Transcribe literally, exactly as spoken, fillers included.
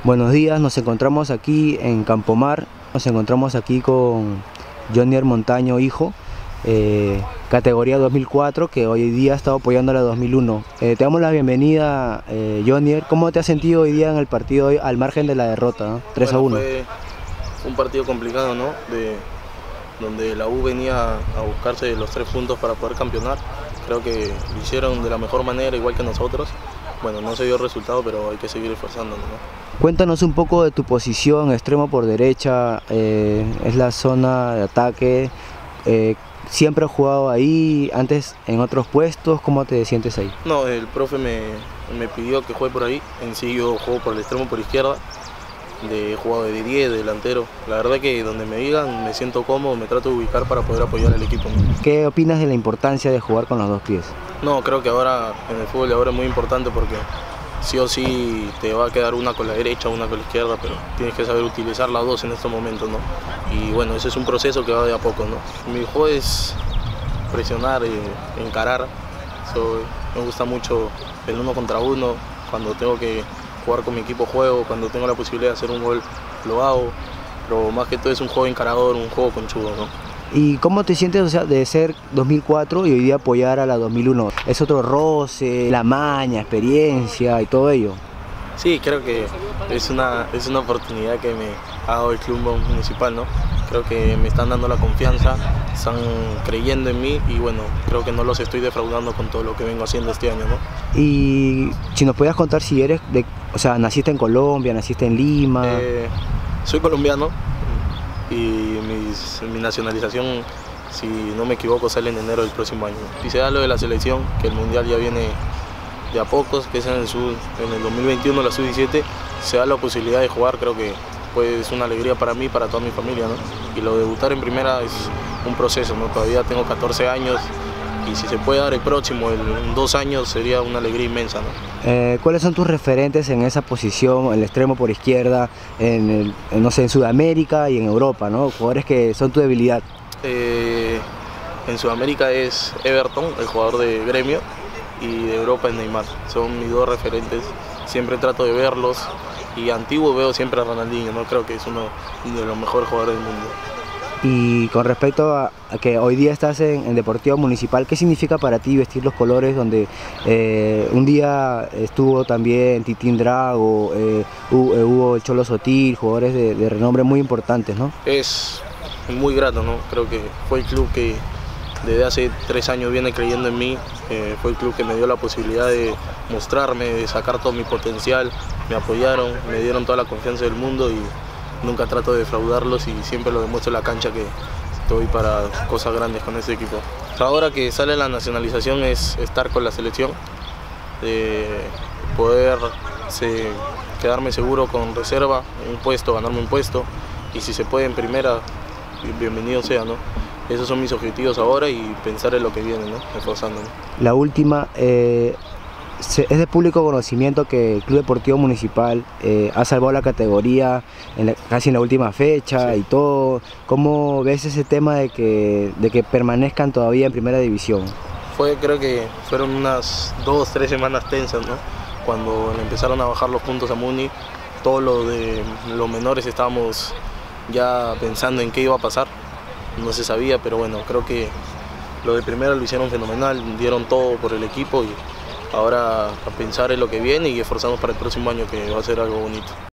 Buenos días, nos encontramos aquí en Campomar, nos encontramos aquí con Jonier Montaño, hijo, eh, categoría dos mil cuatro, que hoy día ha estado apoyando a la dos mil uno. Eh, te damos la bienvenida, eh, Jonier. ¿Cómo te has sentido hoy día en el partido, hoy, al margen de la derrota, ¿no? tres a uno? Bueno, fue un partido complicado, ¿no? De, donde la U venía a buscarse los tres puntos para poder campeonar. Creo que lo hicieron de la mejor manera, igual que nosotros. Bueno, no se dio el resultado, pero hay que seguir esforzándonos, ¿no? Cuéntanos un poco de tu posición, extremo por derecha, eh, es la zona de ataque. Eh, ¿Siempre has jugado ahí, antes en otros puestos? ¿Cómo te sientes ahí? No, el profe me, me pidió que juegue por ahí. En sí yo juego por el extremo por izquierda. De, he jugado de diez, de delantero. La verdad que donde me digan me siento cómodo, me trato de ubicar para poder apoyar al equipo, ¿no? ¿Qué opinas de la importancia de jugar con los dos pies? No, creo que ahora en el fútbol de ahora es muy importante porque sí o sí te va a quedar una con la derecha, una con la izquierda, pero tienes que saber utilizar las dos en estos momentos, ¿no? Y bueno, ese es un proceso que va de a poco, ¿no? Mi juego es presionar, eh, encarar. So, me gusta mucho el uno contra uno. Cuando tengo que jugar con mi equipo juego, cuando tengo la posibilidad de hacer un gol lo hago, pero más que todo es un juego encarador, un juego conchudo, ¿no? ¿Y cómo te sientes, o sea, de ser dos mil cuatro y hoy día apoyar a la dos mil uno? ¿Es otro roce, la maña, experiencia y todo ello? Sí, creo que es una, es una oportunidad que me ha dado el club municipal, ¿no? Creo que me están dando la confianza, están creyendo en mí y bueno, creo que no los estoy defraudando con todo lo que vengo haciendo este año, ¿no? Y si nos podías contar si eres, de, o sea, naciste en Colombia, naciste en Lima. Eh, soy colombiano y mis, mi nacionalización, si no me equivoco, sale en enero del próximo año. Si se da lo de la selección, que el mundial ya viene de a pocos, que es en el, sub, en el dos mil veintiuno, la sub diecisiete, se da la posibilidad de jugar, creo que pues, es una alegría para mí y para toda mi familia, ¿no? Y lo de debutar en primera es un proceso, ¿no? Todavía tengo catorce años y si se puede dar el próximo, el, en dos años, sería una alegría inmensa, ¿no? Eh, ¿Cuáles son tus referentes en esa posición, el extremo por izquierda, en, el, en, no sé, en Sudamérica y en Europa, ¿no? Jugadores que son tu debilidad. Eh, en Sudamérica es Everton, el jugador de Gremio, y de Europa es Neymar. Son mis dos referentes, siempre trato de verlos, y antiguo veo siempre a Ronaldinho, ¿no? Creo que es uno de los mejores jugadores del mundo. Y con respecto a, a que hoy día estás en, en Deportivo Municipal, ¿qué significa para ti vestir los colores donde eh, un día estuvo también Titín Drago, eh, hubo el Cholo Sotil, jugadores de, de renombre muy importantes, ¿no? Es muy grato, ¿no? Creo que fue el club que desde hace tres años viene creyendo en mí, eh, fue el club que me dio la posibilidad de mostrarme, de sacar todo mi potencial, me apoyaron, me dieron toda la confianza del mundo y nunca trato de defraudarlos y siempre lo demuestro en la cancha que estoy para cosas grandes con este equipo. Ahora que sale la nacionalización es estar con la selección, de poder se, quedarme seguro con reserva, un puesto, ganarme un puesto y si se puede en primera, bienvenido sea, ¿no? Esos son mis objetivos ahora y pensar en lo que viene, ¿no? Esforzándome. La última, eh, es de público conocimiento que el Club Deportivo Municipal eh, ha salvado la categoría en la, casi en la última fecha, sí, y todo. ¿Cómo ves ese tema de que, de que permanezcan todavía en primera división? Fue, creo que fueron unas dos, tres semanas tensas, ¿no? Cuando empezaron a bajar los puntos a Muni, todos los de los menores estábamos ya pensando en qué iba a pasar. No se sabía, pero bueno, creo que lo de primera lo hicieron fenomenal, dieron todo por el equipo y ahora a pensar en lo que viene y esforzarnos para el próximo año, que va a ser algo bonito.